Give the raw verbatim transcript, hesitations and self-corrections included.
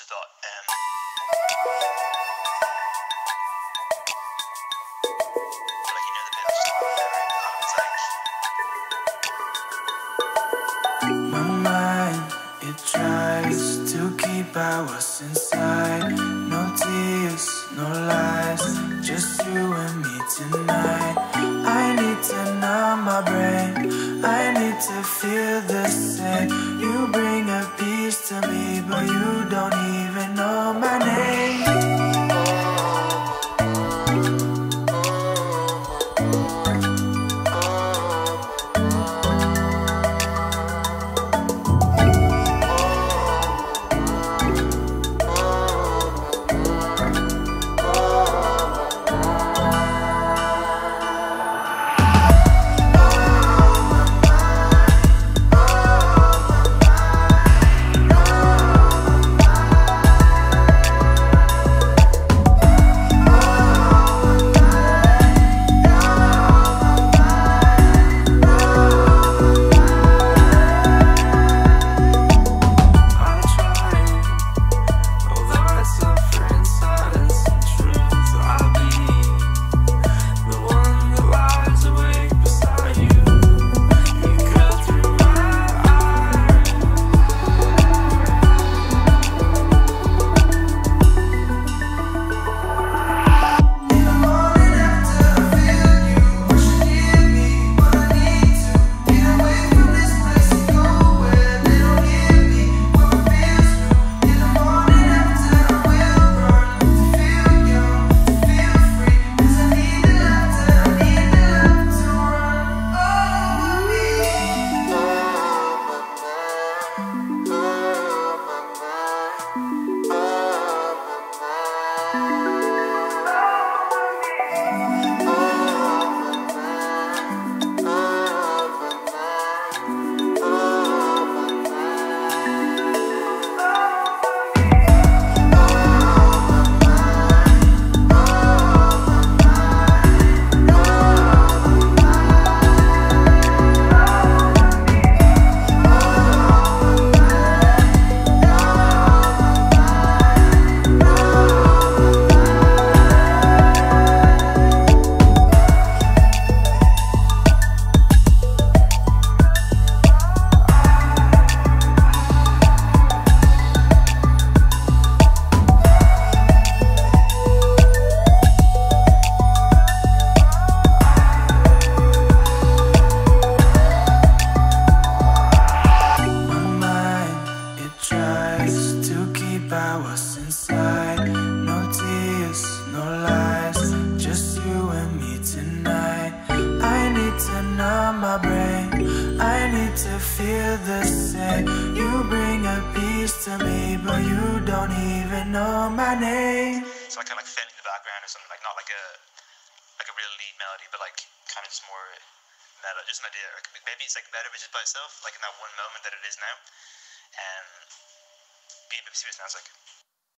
also thought, um, like, you know, the bit of style there, it kind of was like, my mind, it tries to keep out what's inside. No tears, no lies, just you and me tonight. I need to numb my brain, I need to feel the same. You bring a peace to me, but you don't even know my name. What's inside, no tears, no lies, just you and me tonight. I need to numb my brain, I need to feel the same. You bring a peace to me, but you don't even know my name. so I kind of like fit in the background or something, like not like a like a real lead melody, but like kind of just more meta, just an idea. Or maybe it's like better just by itself, like in that one moment that it is now. Um, be a bit see what it sounds like.